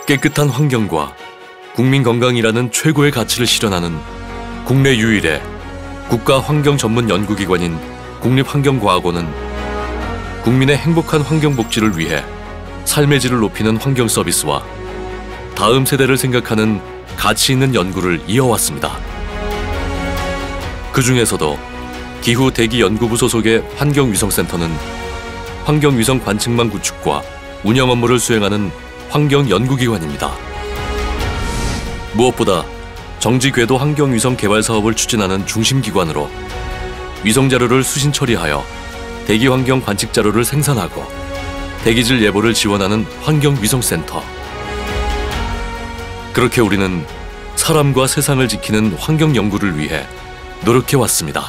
깨끗한 환경과 국민 건강이라는 최고의 가치를 실현하는 국내 유일의 국가환경전문연구기관인 국립환경과학원은 국민의 행복한 환경복지를 위해 삶의 질을 높이는 환경 서비스와 다음 세대를 생각하는 가치 있는 연구를 이어왔습니다. 그 중에서도 기후대기연구부 소속의 환경위성센터는 환경위성 관측망 구축과 운영 업무를 수행하는 환경연구기관입니다. 무엇보다 정지궤도 환경위성 개발 사업을 추진하는 중심기관으로 위성자료를 수신 처리하여 대기환경 관측자료를 생산하고 대기질 예보를 지원하는 환경위성센터. 그렇게 우리는 사람과 세상을 지키는 환경연구를 위해 노력해왔습니다.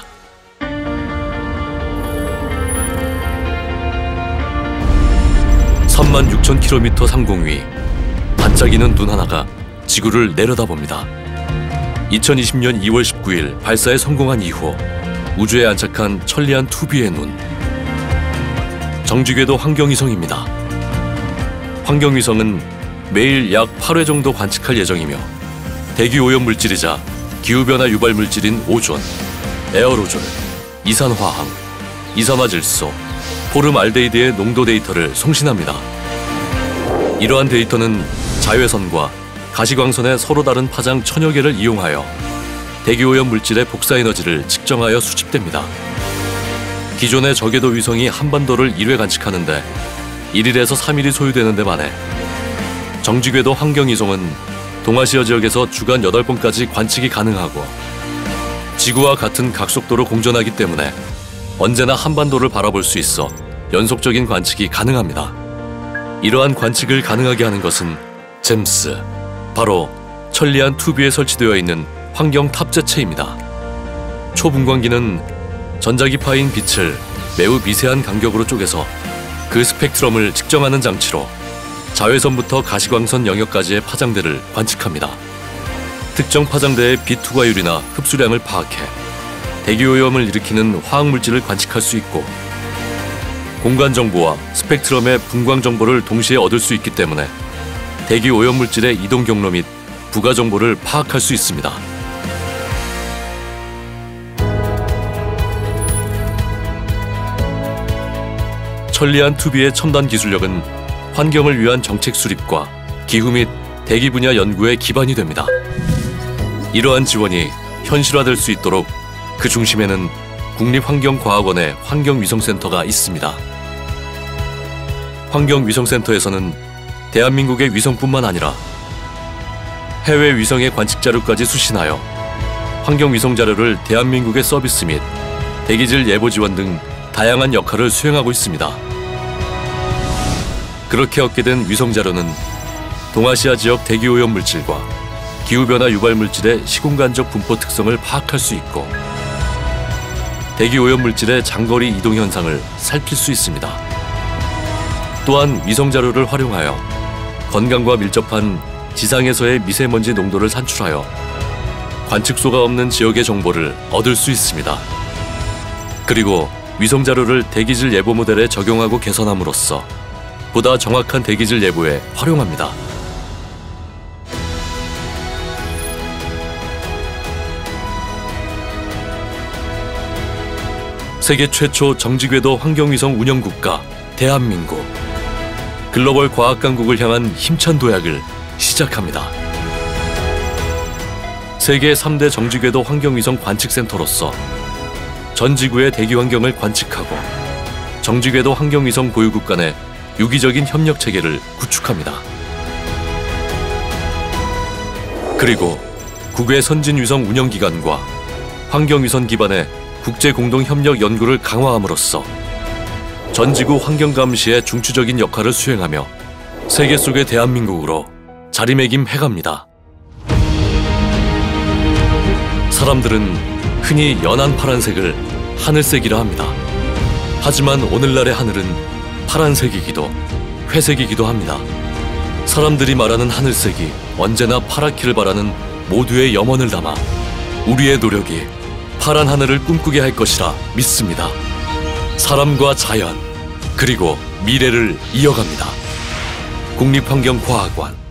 (36,000km) 상공 위 반짝이는 눈 하나가 지구를 내려다봅니다. 2020년 2월 19일 발사에 성공한 이후 우주에 안착한 천리안 2B의 눈. 정지궤도 환경위성입니다. 환경위성은 매일 약 8회 정도 관측할 예정이며 대기오염 물질이자 기후변화 유발 물질인 오존, 에어로졸, 이산화황, 이산화질소, 포름알데히드의 농도 데이터를 송신합니다. 이러한 데이터는 자외선과 가시광선의 서로 다른 파장 1000여 개를 이용하여 대기오염 물질의 복사 에너지를 측정하여 수집됩니다. 기존의 저궤도 위성이 한반도를 1회 관측하는데 1일에서 3일이 소요되는 데 반해 정지궤도 환경위성은 동아시아 지역에서 주간 8번까지 관측이 가능하고 지구와 같은 각속도로 공전하기 때문에 언제나 한반도를 바라볼 수 있어 연속적인 관측이 가능합니다. 이러한 관측을 가능하게 하는 것은 잼스, 바로 천리안 2B에 설치되어 있는 환경 탑재체입니다. 초분광기는 전자기파인 빛을 매우 미세한 간격으로 쪼개서 그 스펙트럼을 측정하는 장치로 자외선부터 가시광선 영역까지의 파장대를 관측합니다. 특정 파장대의 빛 투과율이나 흡수량을 파악해 대기오염을 일으키는 화학물질을 관측할 수 있고 공간 정보와 스펙트럼의 분광 정보를 동시에 얻을 수 있기 때문에 대기오염 물질의 이동 경로 및 부가 정보를 파악할 수 있습니다. 천리안 2B의 첨단 기술력은 환경을 위한 정책 수립과 기후 및 대기 분야 연구의 기반이 됩니다. 이러한 지원이 현실화될 수 있도록 그 중심에는 국립환경과학원의 환경위성센터가 있습니다. 환경위성센터에서는 대한민국의 위성뿐만 아니라 해외 위성의 관측 자료까지 수신하여 환경위성 자료를 대한민국의 서비스 및 대기질 예보 지원 등 다양한 역할을 수행하고 있습니다. 그렇게 얻게 된 위성 자료는 동아시아 지역 대기오염 물질과 기후변화 유발 물질의 시공간적 분포 특성을 파악할 수 있고 대기오염 물질의 장거리 이동 현상을 살필 수 있습니다. 또한 위성 자료를 활용하여 건강과 밀접한 지상에서의 미세먼지 농도를 산출하여 관측소가 없는 지역의 정보를 얻을 수 있습니다. 그리고 위성 자료를 대기질 예보 모델에 적용하고 개선함으로써 보다 정확한 대기질 예보에 활용합니다. 세계 최초 정지궤도 환경위성 운영국가 대한민국. 글로벌 과학 강국을 향한 힘찬 도약을 시작합니다. 세계 3대 정지궤도 환경위성 관측센터로서 전 지구의 대기 환경을 관측하고 정지궤도 환경위성 보유국 간의 유기적인 협력 체계를 구축합니다. 그리고 국외 선진위성 운영기관과 환경위성 기반의 국제공동협력 연구를 강화함으로써 전 지구 환경 감시의 중추적인 역할을 수행하며 세계 속의 대한민국으로 자리매김해갑니다. 사람들은 흔히 연한 파란색을 하늘색이라 합니다. 하지만 오늘날의 하늘은 파란색이기도 회색이기도 합니다. 사람들이 말하는 하늘색이 언제나 파랗기를 바라는 모두의 염원을 담아 우리의 노력이 파란 하늘을 꿈꾸게 할 것이라 믿습니다. 사람과 자연, 그리고 미래를 이어갑니다. 국립환경과학원